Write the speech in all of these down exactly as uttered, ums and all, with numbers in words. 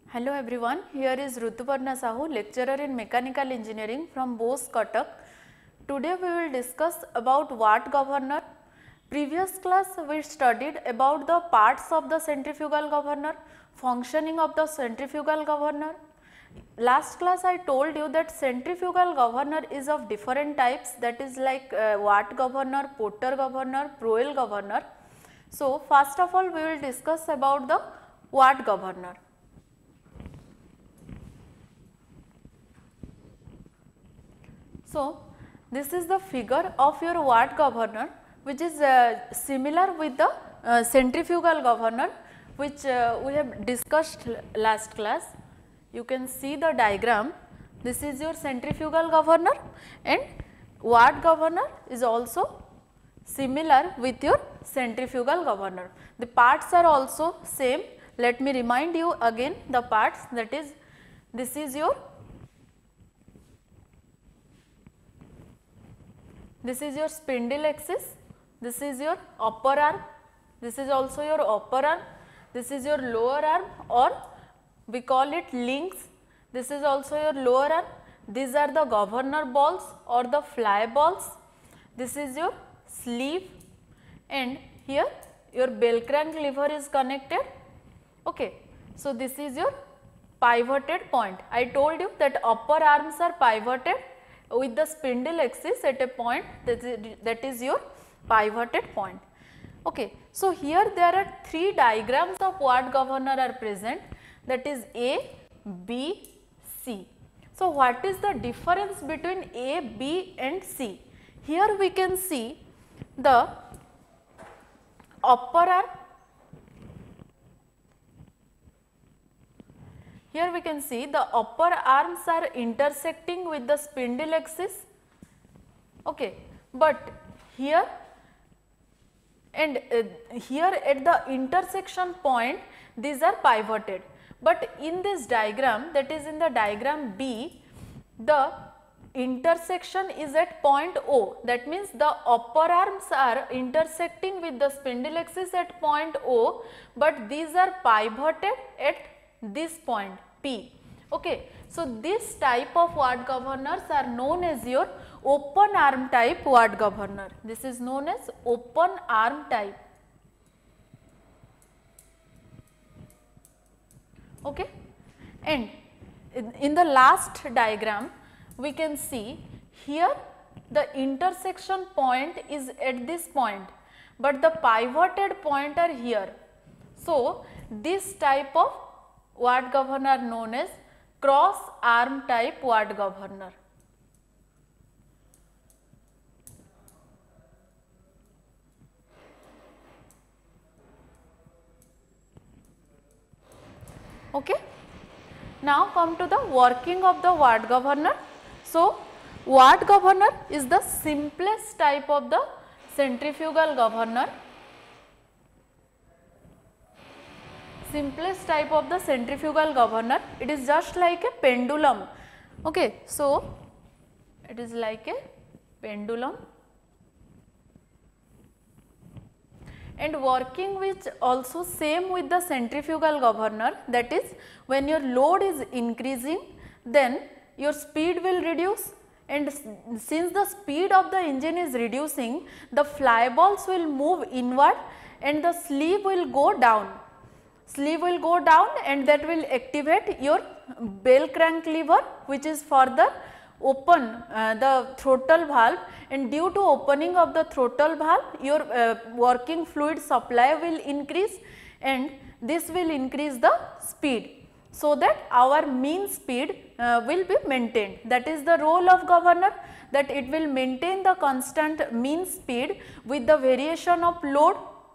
Hello everyone, here is Rutuparna Sahu, lecturer in Mechanical Engineering from Bose, Cuttack. Today we will discuss about watt governor. Previous class we studied about the parts of the centrifugal governor, functioning of the centrifugal governor. Last class I told you that centrifugal governor is of different types, that is like uh, watt governor, Porter governor, Proel governor. So first of all we will discuss about the watt governor. So, this is the figure of your watt governor, which is uh, similar with the uh, centrifugal governor, which uh, we have discussed last class. You can see the diagram. This is your centrifugal governor, and watt governor is also similar with your centrifugal governor. The parts are also same. Let me remind you again the parts, that is, this is your This is your spindle axis, this is your upper arm, this is also your upper arm, this is your lower arm, or we call it links, this is also your lower arm. These are the governor balls or the fly balls, this is your sleeve, and here your bell crank lever is connected. Okay. So, this is your pivoted point. I told you that upper arms are pivoted with the spindle axis at a point, that is, that is your pivoted point. Okay. So, here there are three diagrams of watt governor are present, that is A, B, C. So, what is the difference between A, B and C? Here we can see the upper arm, here we can see the upper arms are intersecting with the spindle axis, okay. But here and uh, here at the intersection point these are pivoted, but in this diagram, that is in the diagram B, the intersection is at point O, that means the upper arms are intersecting with the spindle axis at point O, but these are pivoted at this point P. Okay. So, this type of watt governors are known as your open arm type watt governor. This is known as open arm type. Okay. And in, in the last diagram we can see here the intersection point is at this point, but the pivoted point are here. So, this type of watt governor known as cross arm type watt governor. Okay. Now come to the working of the watt governor. So, watt governor is the simplest type of the centrifugal governor. Simplest type of the centrifugal governor, it is just like a pendulum. Okay. So, it is like a pendulum, and working which also same with the centrifugal governor, that is when your load is increasing then your speed will reduce, and since the speed of the engine is reducing, the fly balls will move inward and the sleeve will go down. Sleeve will go down and that will activate your bell crank lever, which is further open uh, the throttle valve, and due to opening of the throttle valve your uh, working fluid supply will increase, and this will increase the speed, so that our mean speed uh, will be maintained. That is the role of governor, that it will maintain the constant mean speed with the variation of load.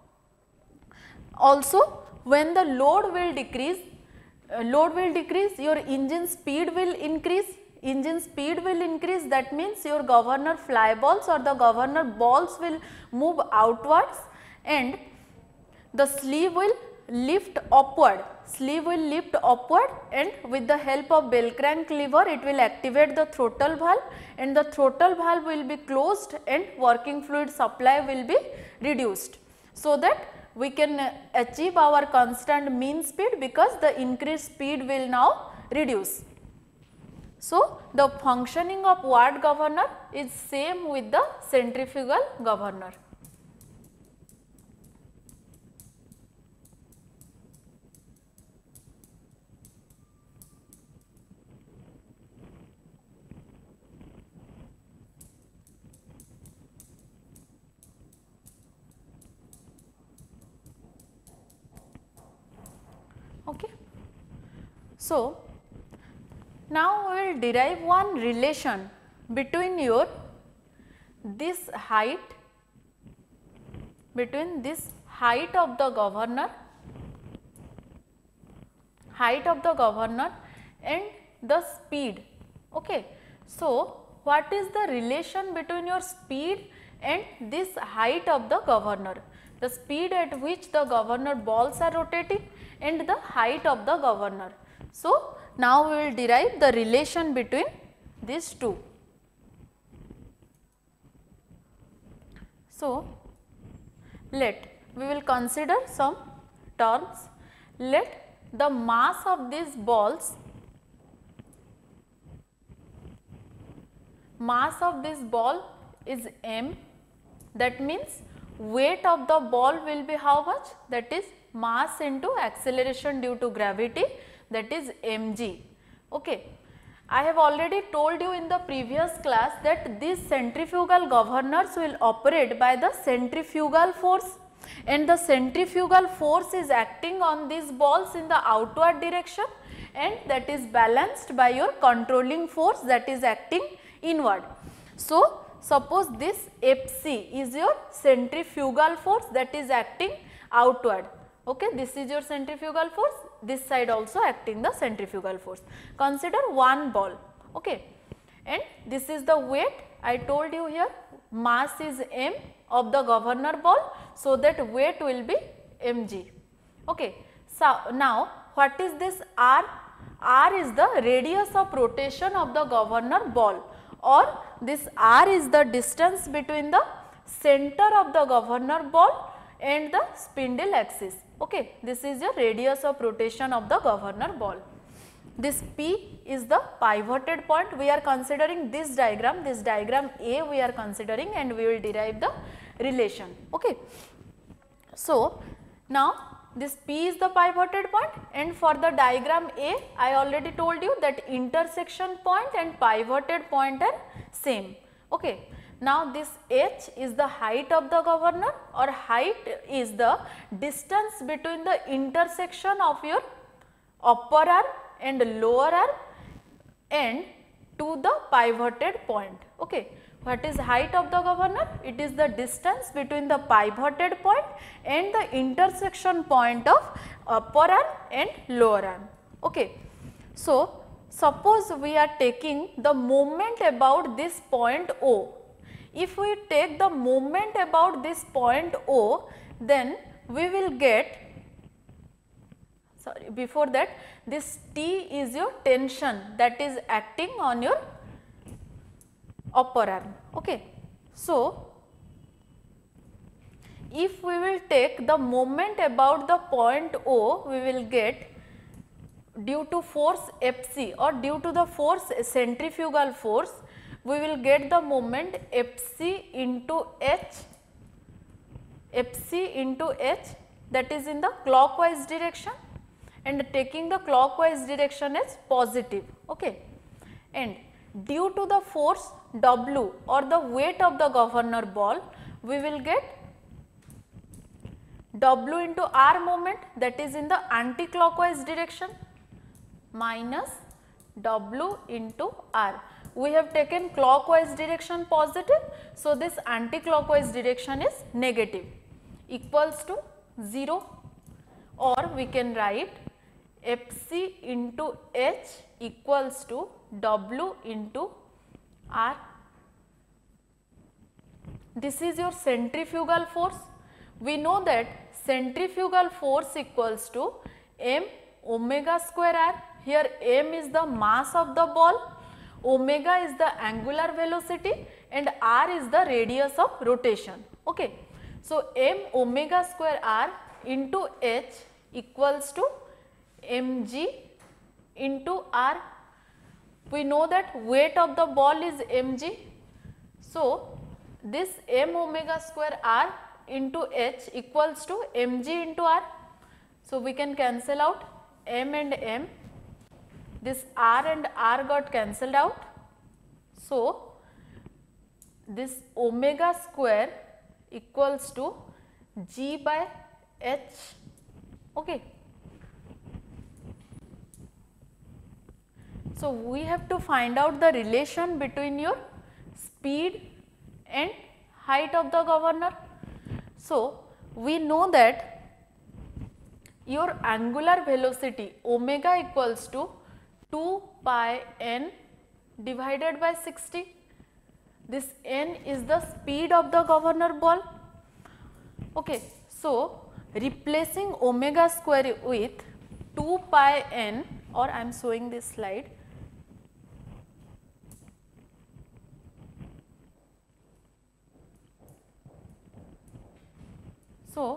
Also, when the load will decrease, uh, load will decrease, your engine speed will increase, engine speed will increase, that means your governor fly balls or the governor balls will move outwards, and the sleeve will lift upward, sleeve will lift upward, and with the help of bell crank lever it will activate the throttle valve, and the throttle valve will be closed and working fluid supply will be reduced, so that we can achieve our constant mean speed because the increased speed will now reduce. So, the functioning of what governor is same with the centrifugal governor. Okay. So, now we will derive one relation between your this height, between this height of the governor, height of the governor and the speed. Okay. So, what is the relation between your speed and this height of the governor? The speed at which the governor balls are rotating and the height of the governor. So, now we will derive the relation between these two. So, let we will consider some terms. Let the mass of these balls, mass of this ball is m, that means weight of the ball will be how much? That is mass into acceleration due to gravity, that is mg. Okay. I have already told you in the previous class that these centrifugal governors will operate by the centrifugal force, and the centrifugal force is acting on these balls in the outward direction, and that is balanced by your controlling force that is acting inward. So, suppose this F C is your centrifugal force that is acting outward. Okay, this is your centrifugal force, this side also acting the centrifugal force. Consider one ball, okay, and this is the weight. I told you here mass is m of the governor ball, so that weight will be mg. Okay. So, now what is this r? R is the radius of rotation of the governor ball, or this r is the distance between the center of the governor ball and the spindle axis. Okay. This is the radius of rotation of the governor ball. This P is the pivoted point. We are considering this diagram, this diagram A we are considering, and we will derive the relation. Okay. So, now this P is the pivoted point, and for the diagram A I already told you that intersection point and pivoted point are same. Okay. Now, this h is the height of the governor, or height is the distance between the intersection of your upper arm and lower arm and to the pivoted point. Okay. What is height of the governor? It is the distance between the pivoted point and the intersection point of upper arm and lower arm. Okay. So, suppose we are taking the moment about this point O. If we take the moment about this point O, then we will get, sorry, before that, this T is your tension that is acting on your upper arm. Okay. So, if we will take the moment about the point O, we will get due to force F C or due to the force centrifugal force, we will get the moment F C into H, F C into H, that is in the clockwise direction, and taking the clockwise direction as positive. Okay. And due to the force W or the weight of the governor ball, we will get W into R moment, that is in the anti-clockwise direction, minus W into R. We have taken clockwise direction positive, so this anti-clockwise direction is negative, equals to zero, or we can write F C into H equals to W into R. This is your centrifugal force. We know that centrifugal force equals to m omega square r. Here m is the mass of the ball, omega is the angular velocity, and r is the radius of rotation. Okay. So, m omega square r into h equals to mg into r. We know that weight of the ball is mg. So, this m omega square r into h equals to mg into r. So, we can cancel out m and m, this r and r got cancelled out. So, this omega square equals to g by h. Okay. So, we have to find out the relation between your speed and height of the governor. So, we know that your angular velocity omega equals to two pi n divided by sixty. This n is the speed of the governor ball. Okay. So, replacing omega square with two pi n, or I am showing this slide. So,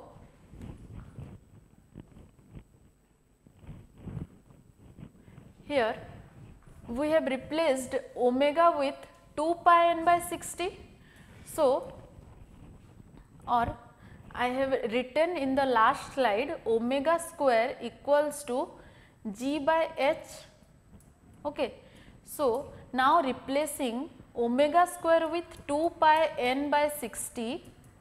here we have replaced omega with two pi n by sixty. So, or I have written in the last slide omega square equals to g by h. Okay. So, now replacing omega square with two pi n by sixty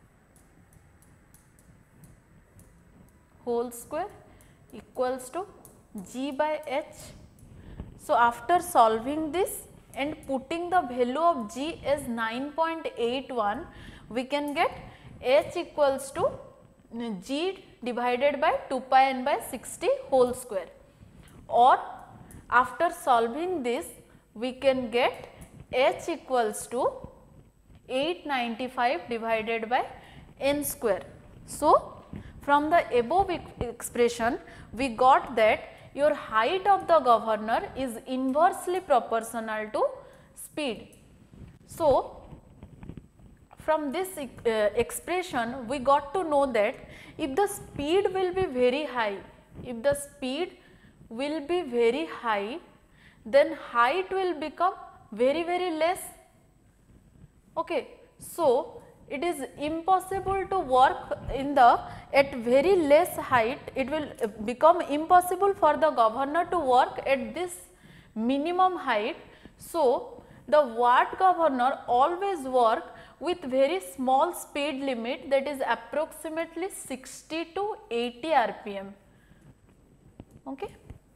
whole square equals to g by h. So, after solving this and putting the value of g as nine point eight one, we can get h equals to g divided by two pi n by sixty whole square, or after solving this we can get h equals to eight ninety-five divided by n square. So, from the above expression we got that your height of the governor is inversely proportional to speed. So, from this uh, expression we got to know that if the speed will be very high, if the speed will be very high, then height will become very very less. Okay. So, it is impossible to work in the at very less height, it will become impossible for the governor to work at this minimum height. So, the watt governor always work with very small speed limit, that is approximately sixty to eighty R P M. Okay.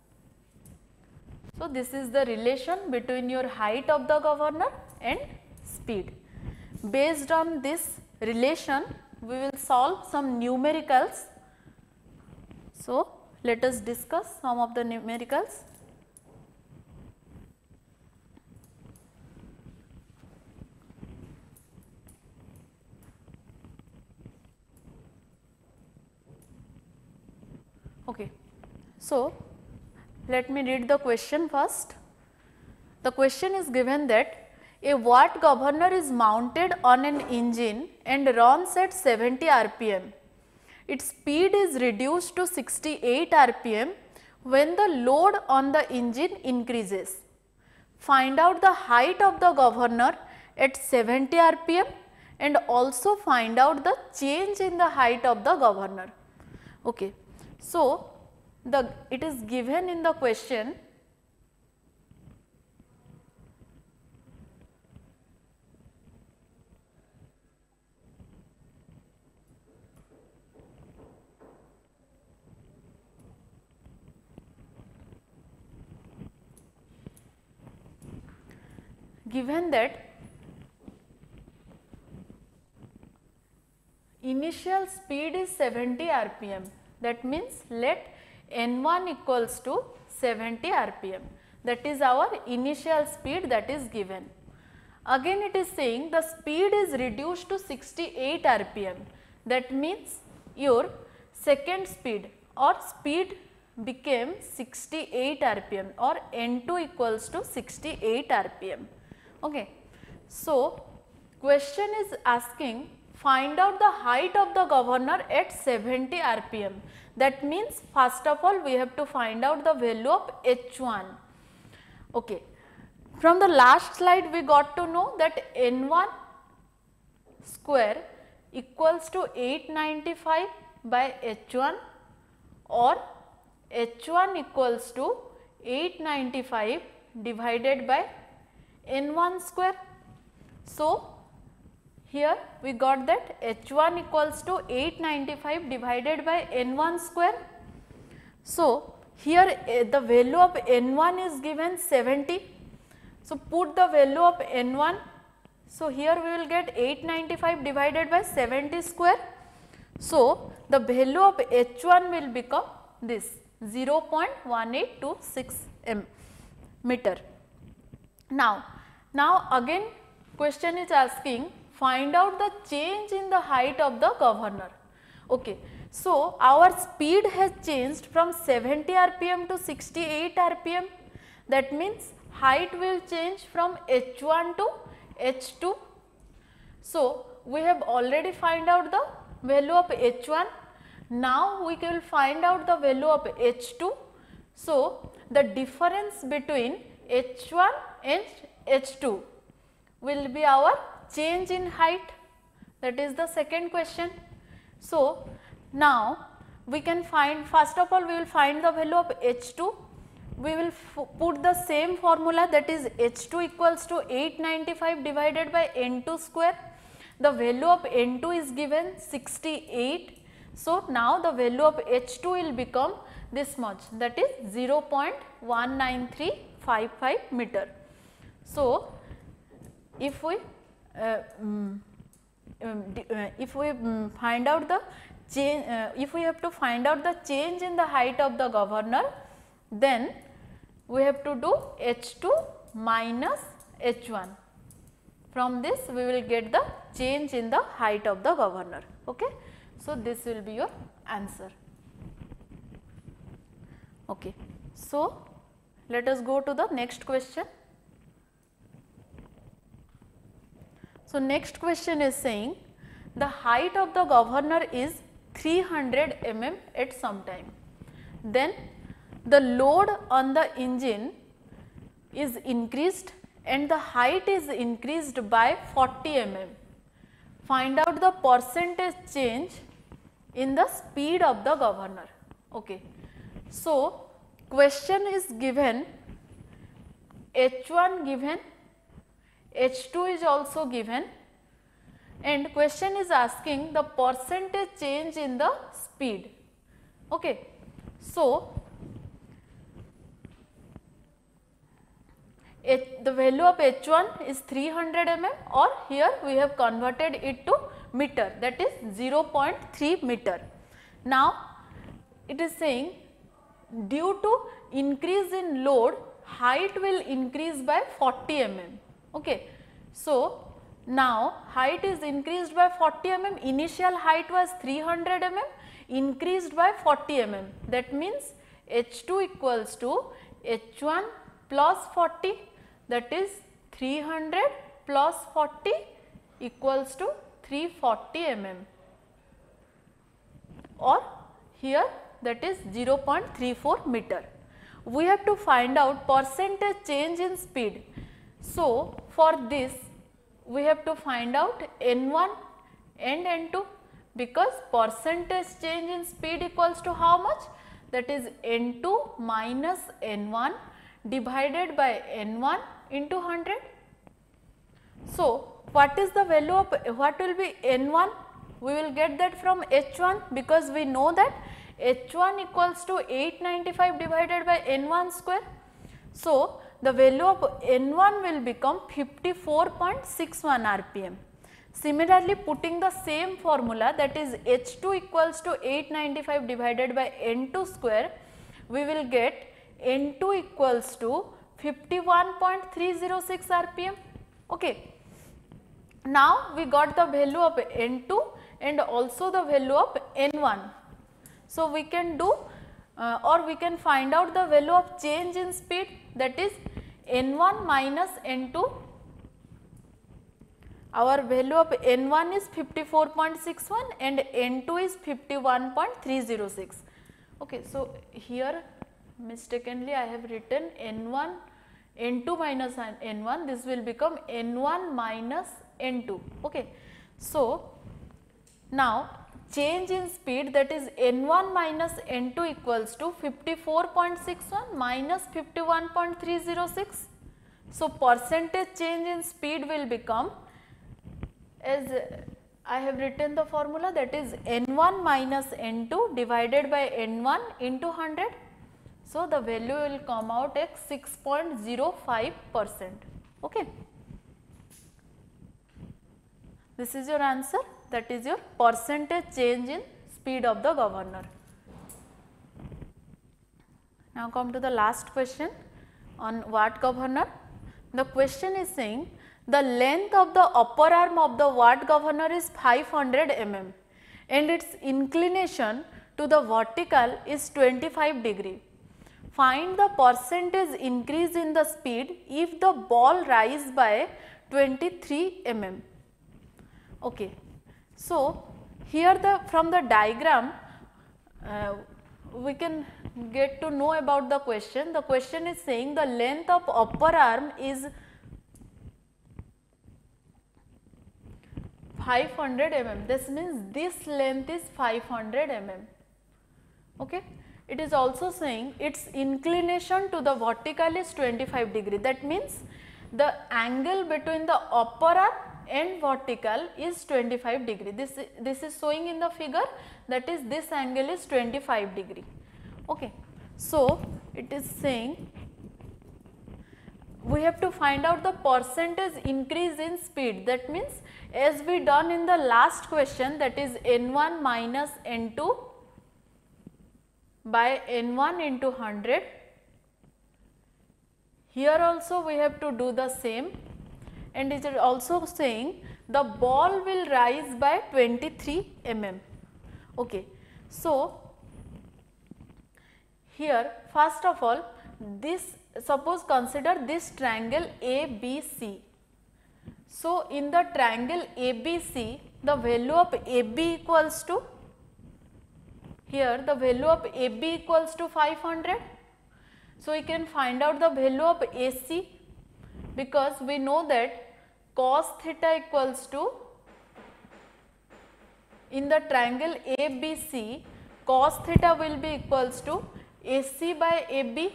So, this is the relation between your height of the governor and speed. Based on this relation, we will solve some numericals. So, let us discuss some of the numericals. Okay. So, let me read the question first. The question is given that a watt governor is mounted on an engine and runs at seventy R P M. Its speed is reduced to sixty-eight R P M when the load on the engine increases. Find out the height of the governor at seventy R P M and also find out the change in the height of the governor. Okay. So, the it is given in the question given that initial speed is seventy R P M, that means let n one equals to seventy R P M, that is our initial speed that is given. Again it is saying the speed is reduced to sixty-eight R P M, that means your second speed or speed became sixty-eight R P M or n two equals to sixty-eight R P M. Okay. So, question is asking find out the height of the governor at seventy R P M. That means first of all we have to find out the value of H one. Okay. From the last slide we got to know that N one square equals to eight hundred ninety-five by H one, or H one equals to eight hundred ninety-five divided by N one square. So, here we got that H one equals to eight hundred ninety-five divided by N one square. So, here uh, the value of N one is given seventy. So, put the value of N one. So, here we will get eight hundred ninety-five divided by seventy square. So, the value of H one will become this zero point one eight two six meter. Now, now again question is asking, find out the change in the height of the governor. Okay. So, our speed has changed from seventy R P M to sixty-eight R P M. That means height will change from H one to H two. So, we have already find out the value of H one. Now, we will find out the value of H two. So, the difference between H one and H two will be our change in height. That is the second question. So, now we can find, first of all we will find the value of H two. We will put the same formula, that is H two equals to eight hundred ninety-five divided by N two square. The value of N two is given sixty-eight. So, now the value of H two will become this much, that is zero point one nine three five five meter. So, if we uh, um, um, uh, if we um, find out the change, uh, if we have to find out the change in the height of the governor, then we have to do H two minus H one. From this we will get the change in the height of the governor. Okay. So, this will be your answer. Okay. So, let us go to the next question. So, next question is saying the height of the governor is three hundred millimeters at some time. Then the load on the engine is increased and the height is increased by forty millimeters. Find out the percentage change in the speed of the governor. Okay. So, question is given, H one given, H two is also given, and question is asking the percentage change in the speed. Okay. So, H, the value of H one is three hundred millimeters, or here we have converted it to meter, that is zero point three meter. Now, it is saying due to increase in load, height will increase by forty millimeters. Okay. So, now height is increased by forty millimeters, initial height was three hundred millimeters, increased by forty millimeters. That means H two equals to H one plus forty, that is three hundred plus forty equals to three hundred forty millimeters, or here that is zero point three four meter. We have to find out percentage change in speed. So, for this we have to find out N one and N two, because percentage change in speed equals to how much? That is N two minus N one divided by N one into one hundred. So, what is the value of, what will be N one? We will get that from H one, because we know that H one equals to eight hundred ninety-five divided by N one square. So, the value of N one will become fifty-four point six one R P M. Similarly, putting the same formula, that is H two equals to eight hundred ninety-five divided by N two square, we will get N two equals to fifty-one point three zero six R P M. Okay. Now, we got the value of N two and also the value of N one. So, we can do uh, or we can find out the value of change in speed, that is N one minus N two. our value of N one is fifty-four point six one and N two is fifty-one point three zero six. Okay, so here mistakenly I have written N one, N two minus N one, this will become N one minus N two. Okay. So, now change in speed, that is N one minus N two equals to fifty-four point six one minus fifty-one point three zero six. So, percentage change in speed will become, as I have written the formula, that is N one minus N two divided by N one into one hundred. So, the value will come out at six point zero five percent. Okay. This is your answer, that is your percentage change in speed of the governor. Now, come to the last question on watt governor. The question is saying the length of the upper arm of the watt governor is five hundred millimeters and its inclination to the vertical is twenty-five degree. Find the percentage increase in the speed if the ball rise by twenty-three millimeters. Okay. So, here the from the diagram uh, we can get to know about the question. The question is saying the length of upper arm is five hundred millimeters. This means this length is five hundred millimeters. Okay. It is also saying its inclination to the vertical is twenty-five degree. That means the angle between the upper arm and vertical is twenty-five degree. This, this is showing in the figure, that is this angle is twenty-five degree. Okay. So, it is saying we have to find out the percentage increase in speed. That means as we done in the last question, that is N one minus N two by N one into one hundred. Here also we have to do the same, and it is also saying the ball will rise by twenty-three millimeters. Okay. So, here first of all, this, suppose consider this triangle A B C. So, in the triangle A B C, the value of A B equals to, here the value of A B equals to five hundred. So, we can find out the value of A C, because we know that cos theta equals to, in the triangle A B C, cos theta will be equals to A C by A B.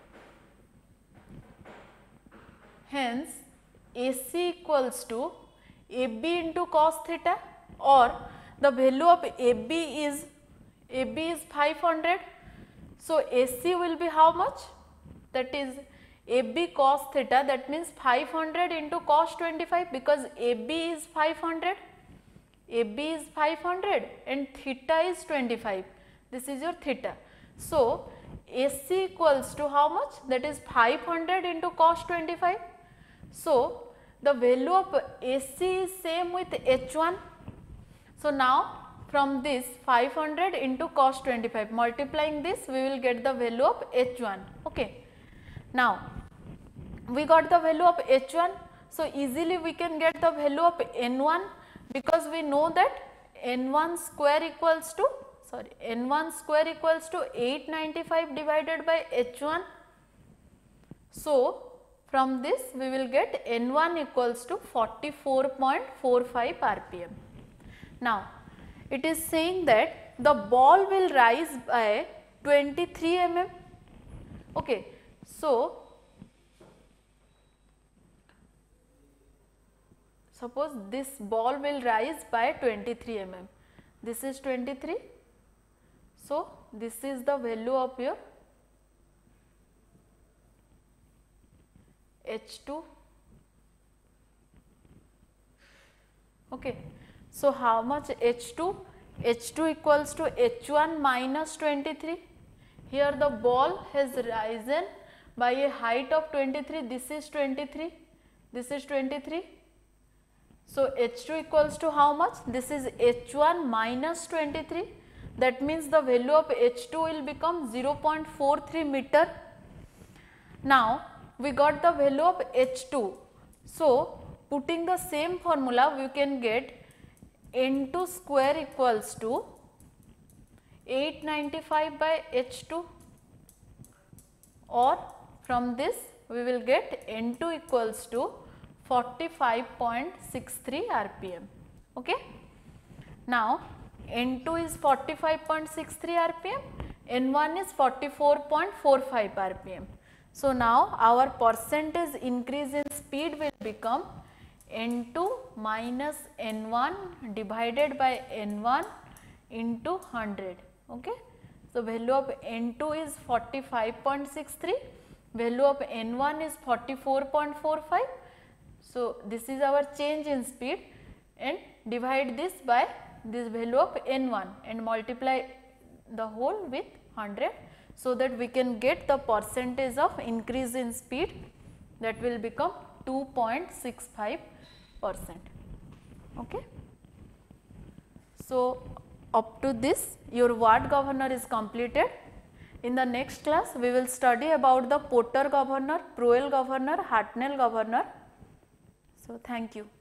Hence, A C equals to A B into cos theta, or the value of A B is, A B is five hundred. So, A C will be how much? That is A B cos theta, that means five hundred into cos twenty-five, because A B is five hundred, A B is five hundred and theta is twenty-five. This is your theta. So, A C equals to how much? That is five hundred into cos twenty-five. So, the value of A C is same with H one. So, now from this five hundred into cos twenty-five, multiplying this, we will get the value of H one. Okay. Now, we got the value of H one. So, easily we can get the value of N one, because we know that N one square equals to, sorry, N one square equals to eight ninety-five divided by H one. So, from this we will get N one equals to forty-four point four five R P M. Now, it is saying that the ball will rise by twenty-three millimeters. Okay. So, suppose this ball will rise by twenty-three millimeters. This is twenty-three. So, this is the value of your H two. Okay. So, how much H two? H two equals to H one minus twenty-three. Here the ball has risen by a height of twenty-three. This is twenty-three. This is twenty-three. So, H two equals to how much? This is H one minus twenty-three. That means the value of H two will become zero point four three meter. Now, we got the value of H two. So, putting the same formula, we can get N two square equals to eight ninety-five by H two, or from this we will get N two equals to forty-five point six three R P M. Okay. Now, N two is forty-five point six three R P M, N one is forty-four point four five R P M. So, now our percentage increase in speed will become N two minus N one divided by N one into one hundred. Okay. So, value of N two is forty-five point six three, value of N one is forty-four point four five. So, this is our change in speed, and divide this by this value of N one and multiply the whole with one hundred, so that we can get the percentage of increase in speed, that will become two point six five percent. Okay. So, up to this your Watt governor is completed. In the next class we will study about the Porter governor, Proel governor, Hartnell governor. So, thank you.